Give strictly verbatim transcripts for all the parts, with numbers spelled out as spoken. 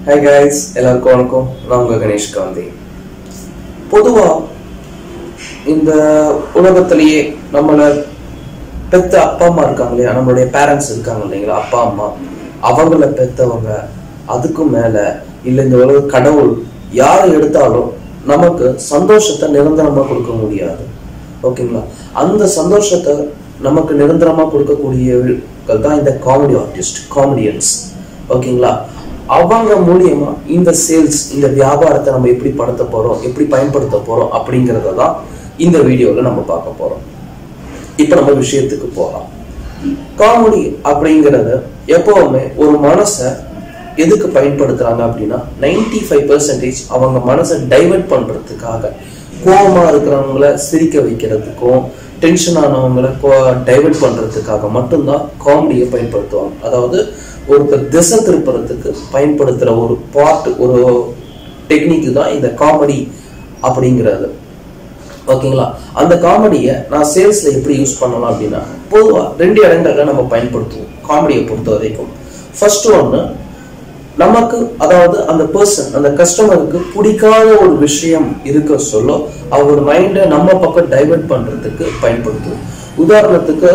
Hi guys, எல்லாருக்கும் வணக்கம். நான் உங்க Ganesh Gandhi. பொதுவா இந்த உலகத்திலேயே நம்மள பெத்த அப்பா அம்மா இருக்காங்க இல்லையா, நம்மளுடைய பேரண்ட்ஸ் இருக்காங்க இல்லைங்களா, அப்பா அம்மா, அவங்கள பெத்தவங்க, அதுக்கு மேல இல்ல இந்த உலக கடவுள் யாரை எடுத்தாலும் நமக்கு சந்தோஷத்தை நிரந்தரமா கொடுக்க முடியாது. ஓகேங்களா? அந்த சந்தோஷத்தை நமக்கு நிரந்தரமா கொடுக்கக்கூடியவர்கள் தான் இந்த காமெடி ஆர்டிஸ்ட், காமெடியன்ஸ். ஓகேங்களா? அவங்க மூலியமா இந்த சேல்ஸ், இந்த வியாபாரத்தை நம்ம எப்படி படுத்த போறோம், எப்படி பயன்படுத்த போறோம் அப்படிங்கறத தான் இந்த வீடியோல நம்ம பார்க்க போறோம். இப்ப நம்ம விஷயத்துக்கு போறோம். காமெடி அப்படிங்கறது எப்பவுமே ஒரு மனசை எதுக்கு பயன்படுத்துறாங்க அப்படின்னா நைன்டி ஃபைவ் பர்சன்டேஜ் அவங்க மனசை டைவர்ட் பண்றதுக்காக, கோபமா இருக்கிறவங்கள சிரிக்க வைக்கிறதுக்கும், டென்ஷன் ஆனவங்களை டைவர்ட் பண்றதுக்காக மட்டும்தான் காமெடியை பயன்படுத்துவாங்க. அதாவது ஒரு திசை திருப்புறதுக்கு பயன்படுத்துற ஒரு பார்ட், ஒரு டெக்னிக் தான் இந்த காமெடி அப்படிங்கிறது. ஓகேங்களா? அந்த காமெடியை நான் சேல்ஸ்ல எப்படி யூஸ் பண்ணலாம் அப்படின்னா, பொதுவா ரெண்டு இடங்கள்ல நம்ம பயன்படுத்துவோம் காமெடியை பொறுத்த வரைக்கும். ஃபர்ஸ்ட் ஒன்னு, நமக்கு அதாவது அந்த பர்சன், அந்த கஸ்டமருக்கு பிடிக்காத ஒரு விஷயம் இருக்க சொல்ல அவர் மைண்டை நம்ம பக்கம் டைவர்ட் பண்றதுக்கு பயன்படுத்துவோம். உதாரணத்துக்கு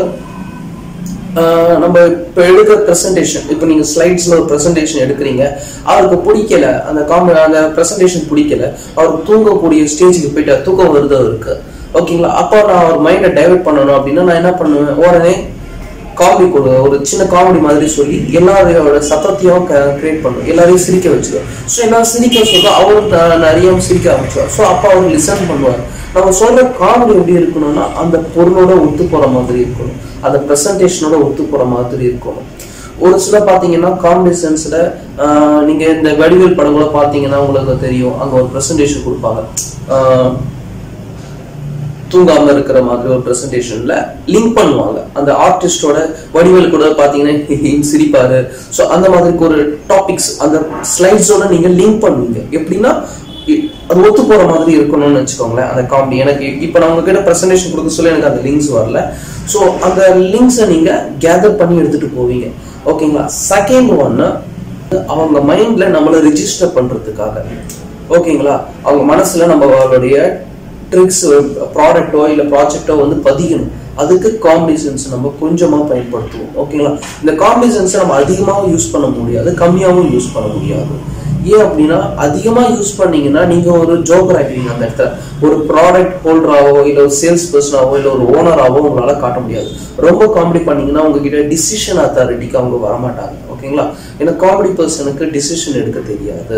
நம்ம இப்ப எடுக்கிற பிரசன்டேஷன், இப்ப நீங்க ஸ்லைட்ஸ்ல ஒரு பிரசன்டேஷன் எடுக்கிறீங்க, அவருக்கு பிடிக்கல, அந்த காமெடி அந்த பிரசன்டேஷன் பிடிக்கல, அவருக்கு தூங்கக்கூடிய ஸ்டேஜுக்கு போயிட்டு தூக்கம் வருது அவருக்கு. ஓகேங்களா? அப்போ நான் அவர் மைண்டை டைவர்ட் பண்ணணும் அப்படின்னா நான் என்ன பண்ணுவேன், உடனே காமெடி கொடு, ஒரு சின்ன காமெடி மாதிரி சொல்லி எல்லாரோட சத்தத்தையும் கிரியேட் பண்ணும், எல்லாரையும் சிரிக்க வச்சுருவோம். ஸோ எல்லாரும் சிரிக்க சொல்ல அவரும் நிறைய சிரிக்க ஆரம்பிச்சுவார். ஸோ அப்போ அவர் லிசன் பண்ணுவார். நம்ம சொல்ற காமெடி எப்படி இருக்கணும்னா அந்த பொருளோட ஒத்து போற மாதிரி இருக்கணும், அந்த பிரசன்டேஷனோட ஒத்து போற மாதிரி இருக்கணும். ஒரு சில பாத்தீங்கன்னா காமெடி சென்ஸ்ல நீங்க இந்த வடிவேல் படங்களை பாத்தீங்கன்னா உங்களுக்கு தெரியும், அங்க ஒரு பிரசன்டேஷன் கொடுப்பாங்க, தூங்காம இருக்கிற மாதிரி ஒரு பிரசன்டேஷன்ல லிங்க் பண்ணுவாங்க அந்த ஆர்டிஸ்டோட. வடிவேல் கூட பாத்தீங்கன்னா சிரிப்பாரு. ஸோ அந்த மாதிரி ஒரு டாபிக்ஸ் அந்த ஸ்லைட்ஸோட நீங்க லிங்க் பண்ணுவீங்க. எப்படின்னா அது ஒத்து போற மாதிரி இருக்கணும்னு வச்சுக்கோங்களேன் அந்த காமெடி. எனக்கு இப்ப நான் உங்ககிட்ட பிரசன்டேஷன் கொடுக்க சொல்ல எனக்கு அந்த லிங்க்ஸ் வரல. ஸோ அந்த லிங்க்ஸை நீங்க கேதர் பண்ணி எடுத்துட்டு போவீங்க. ஓகேங்களா? செகண்ட் ஒன்னு, அவங்க மைண்ட்ல நம்மளை ரிஜிஸ்டர் பண்றதுக்காக. ஓகேங்களா? அவங்க மனசுல நம்மளுடைய ட்ரிக்ஸ், ப்ராடக்டோ இல்ல ப்ராஜெக்டோ வந்து பதிக்கணும். அதுக்கு காமெடி சென்ஸ் நம்ம கொஞ்சமா பயன்படுத்துவோம். ஓகேங்களா? இந்த காமெடி சென்ஸை நம்ம அதிகமாகவும் யூஸ் பண்ண முடியாது, கம்மியாகவும் யூஸ் பண்ண முடியாது. ஏன் அப்படின்னா அதிகமா யூஸ் பண்ணீங்கன்னா நீங்க ஒரு ஜோக்கர் ஆகிடுவீங்க அந்த இடத்துல. ஒரு ப்ராடக்ட் ஹோல்டராவோ இல்ல ஒரு சேல்ஸ் பர்சனாவோ இல்ல ஒரு ஓனராவோ உங்களால காட்ட முடியாது. ரொம்ப காமெடி பண்ணீங்கன்னா உங்ககிட்ட டிசிஷன் அத்தாரிட்டிக்கு அவங்க வரமாட்டாங்க. ஓகேங்களா? ஏன்னா காமெடி பர்சனுக்கு டிசிஷன் எடுக்க தெரியாது.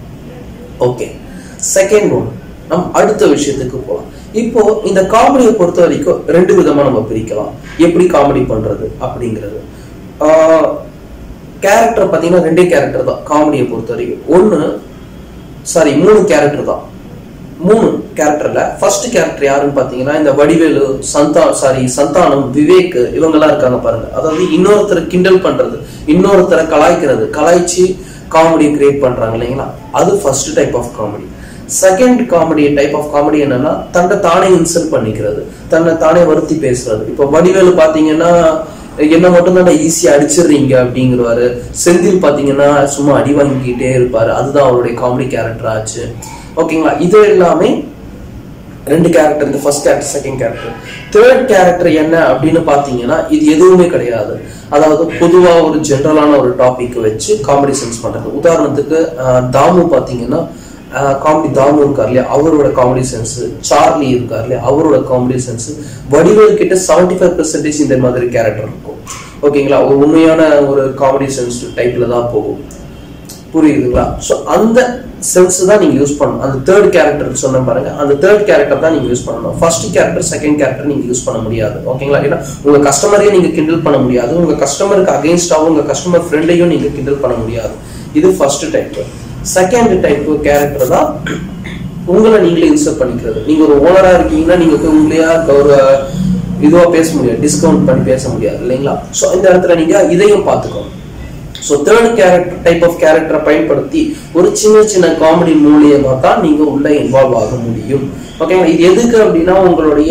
ஓகே, செகண்ட் ஒன், நம்ம அடுத்த விஷயத்துக்கு போகலாம். இப்போ இந்த காமெடியை பொறுத்த வரைக்கும் ரெண்டு விதமா நம்ம பிரிக்கலாம், எப்படி காமெடி பண்றது அப்படிங்கிறது. ஆஹ் கேரக்டர் பாத்தீங்கன்னா ரெண்டே கேரக்டர் தான் காமெடியை பொறுத்த வரைக்கும். ஒன்னு சாரி மூணு கேரக்டர் தான். மூணு கேரக்டர்ல ஃபர்ஸ்ட் கேரக்டர் யாருன்னு பாத்தீங்கன்னா இந்த வடிவேலு, சந்தா சாரி சந்தானம், விவேக், இவங்க எல்லாம் இருக்காங்க பாருங்க. அதாவது இன்னொருத்தரை கிண்டல் பண்றது, இன்னொருத்தரை கலாய்க்கிறது, கலாய்ச்சி காமெடியை கிரியேட் பண்றாங்க இல்லைங்களா, அது first type of comedy. Second comedy type of comedy என்னன்னா தன்னை தானே இன்சல்ட் பண்ணிக்கிறது, தன்னை தானே வருத்தி பேசுறது. இப்போ வடிவேலு பாத்தீங்கன்னா என்ன மட்டும் தான் ஈஸியா அடிச்சிடுறீங்க அப்படிங்கிறவாரு. செந்தில் பாத்தீங்கன்னா சும்மா அடி வாங்கிக்கிட்டே இருப்பாரு, அதுதான் அவருடைய காமெடி கேரக்டர் ஆச்சு. ஓகேங்களா? இது எல்லாமே ரெண்டு கேரக்டர், இந்த first character, second character. Third character என்ன அப்படின்னு பாத்தீங்கன்னா இது எதுவுமே கிடையாது. அதாவது பொதுவா ஒரு ஜென்ரலான ஒரு டாபிக் வச்சு காமெடி சென்ஸ் பண்றது. உதாரணத்துக்கு தாமு பாத்தீங்கன்னா காமெடி, தாமு இருக்கார் இல்லையா, அவரோட காமெடி சென்ஸ், சார்லி இருக்கார் இல்லையா, அவரோட காமெடி சென்ஸ், வடிவேல் கிட்ட செவன்டி ஃபைவ் பெர்சன்டேஜ் இந்த மாதிரி கேரக்டர் இருக்கும். ஓகேங்களா? ஒரு உண்மையான ஒரு காமெடி சென்ஸ் டைப்ல தான் போகும். புரியுதுங்களா? ஸோ அந்த சென்ஸ் தான் நீங்க யூஸ் பண்ணணும். அந்த தேர்ட் கேரக்டர் சொன்ன பாருங்க, அந்த தேர்ட் கேரக்டர் தான் நீங்க யூஸ் பண்ணணும். ஃபர்ஸ்ட் கேரக்டர், செகண்ட் கேரக்டர் நீங்க யூஸ் பண்ண முடியாது. ஓகேங்களா? ஏன்னா உங்க கஸ்டமரையும் நீங்க கிண்டல் பண்ண முடியாது, உங்க கஸ்டமருக்கு அகைன்ஸ்டாவும் உங்க கஸ்டமர் ஃப்ரெண்டையும் நீங்க கிண்டல் பண்ண முடியாது. இது first type. Second type character தான் உங்களை நீங்களே இன்சல்ட் பண்ணிக்கிறது. நீங்க ஒரு ஓனரா இருக்கீங்கன்னா நீங்க உங்களையா ஒரு இதுவா பேச முடியாது, டிஸ்கவுண்ட் பண்ணி பேச முடியாது இல்லைங்களா? ஸோ இந்த இடத்துல நீங்க இதையும் பார்த்துக்கணும். So third character type of கேரக்டரை பயன்படுத்தி ஒரு சின்ன சின்ன காமெடி மூலியமா தான் நீங்க உள்ள இன்வால்வ் ஆக முடியும். ஓகேங்களா? இது எதுக்கு அப்படின்னா உங்களுடைய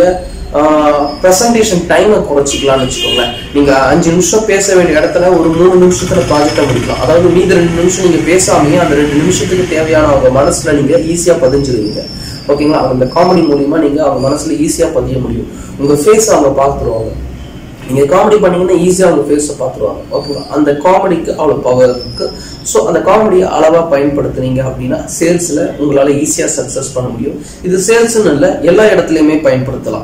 பிரசன்டேஷன் டைமை குறைச்சிக்கலாம்னு வச்சுக்கோங்களேன். நீங்க அஞ்சு நிமிஷம் பேச வேண்டிய இடத்துல ஒரு மூணு நிமிஷத்துல ப்ராஜெக்டை முடிக்கலாம். அதாவது மீது ரெண்டு நிமிஷம் நீங்க பேசாமையே அந்த ரெண்டு நிமிஷத்துக்கு தேவையான அவங்க மனசுல நீங்க ஈஸியா பதிஞ்சிருவீங்க. ஓகேங்களா? அந்த காமெடி மூலியமா நீங்க அவங்க மனசுல ஈஸியா பதிய முடியும். உங்க ஃபேஸ் அவங்க பார்த்துருவாங்க. நீங்க காமெடி பண்ணீங்கன்னா ஈஸியா அவங்க ஃபேஸை பார்த்துருவாங்க. ஓகேங்களா? அந்த காமெடிக்கு அவ்வளவு பவர் இருக்கு. ஸோ அந்த காமெடியை அளவா பயன்படுத்துனீங்க அப்படின்னா சேல்ஸ்ல உங்களால ஈஸியா சக்சஸ் பண்ண முடியும். இது சேல்ஸ்ன்னு இல்லை, எல்லா இடத்துலயுமே பயன்படுத்தலாம்.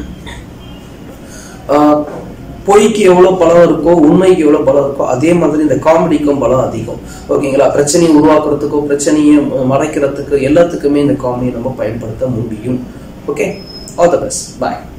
பொய்க்கு எவ்வளவு பலம் இருக்கோ உண்மைக்கு எவ்வளவு பலம் இருக்கோ அதே மாதிரி இந்த காமெடிக்கும் பலம் அதிகம். ஓகேங்களா? பிரச்சனையை உருவாக்குறதுக்கோ பிரச்சனையை மறைக்கிறதுக்கு எல்லாத்துக்குமே இந்த காமெடியை நம்ம பயன்படுத்த முடியும். Okay, all the best, bye.